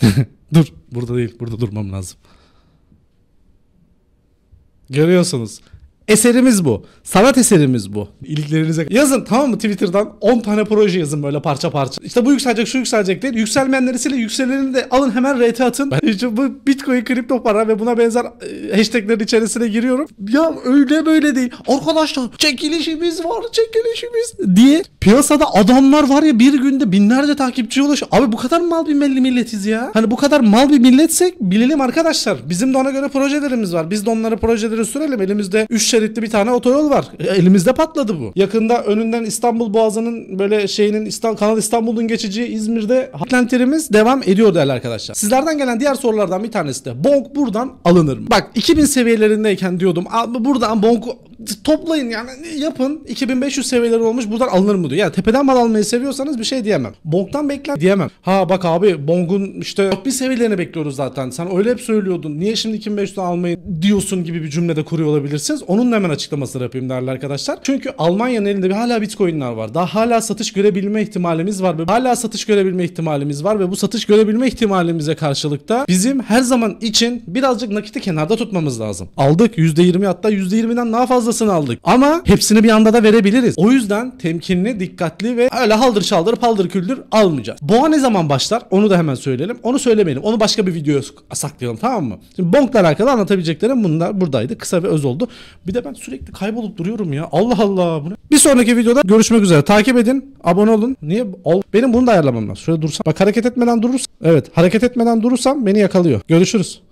Dur. Burada değil. Burada durmam lazım. Görüyorsunuz. Eserimiz bu. Sanat eserimiz bu. İliklerinize yazın, tamam mı? Twitter'dan 10 tane proje yazın böyle parça parça. İşte bu yükselecek, şu yükselecek değil. Yükselmeyenleri silin, yükseleni de alın, hemen RT atın. Ben işte bu Bitcoin, kripto para ve buna benzer hashtaglerin içerisine giriyorum. Ya öyle böyle değil. Arkadaşlar çekilişimiz var, çekilişimiz diye piyasada adamlar var ya, bir günde binlerce takipçiye ulaşıyor. Abi bu kadar mal bir milletiz ya. Hani bu kadar mal bir milletsek bilelim arkadaşlar. Bizim de ona göre projelerimiz var. Biz de onlara projeleri sürelim. Elimizde 3 şeritli bir tane otoyol var. Elimizde patladı bu. Yakında önünden İstanbul Boğazı'nın böyle şeyinin Kanal İstanbul'un geçeceği İzmir'de beklentilerimiz devam ediyor değerli arkadaşlar. Sizlerden gelen diğer sorulardan bir tanesi de bonk buradan alınır mı? Bak 2000 seviyelerindeyken diyordum buradan bonk toplayın yani yapın. 2500 seviyeleri olmuş, buradan alınır mı diyor. Yani tepeden mal almayı seviyorsanız bir şey diyemem. Bonk'tan bekler diyemem. Ha bak abi bonk'un işte bir seviyelerini bekliyoruz zaten. Sen öyle hep söylüyordun. Niye şimdi 2500'den almayı diyorsun gibi bir cümlede kuruyor olabilirsiniz. Onun da hemen açıklamasını yapayım değerli arkadaşlar. Çünkü Almanya'nın elinde hala bitcoin'ler var. Daha hala satış görebilme ihtimalimiz var. Hala satış görebilme ihtimalimiz var ve bu satış görebilme ihtimalimize karşılık da bizim her zaman için birazcık nakiti kenarda tutmamız lazım. Aldık %20, hatta %20'den daha fazlasını aldık. Ama hepsini bir anda da verebiliriz. O yüzden temkinli, dikkatli ve öyle haldır çaldır paldır küldür almayacağız. Boğa ne zaman başlar? Onu da hemen söyleyelim. Onu söylemeyelim. Onu başka bir videoya saklayalım, tamam mı? Şimdi bonkla alakalı anlatabileceklerim bunlar buradaydı. Kısa ve öz oldu. Bir de ben sürekli kaybolup duruyorum ya. Allah Allah. Bu ne? Bir sonraki videoda görüşmek üzere. Takip edin. Abone olun. Niye? Benim bunu da ayarlamam lazım. Şöyle dursam. Bak hareket etmeden durursam. Evet. Hareket etmeden durursam beni yakalıyor. Görüşürüz.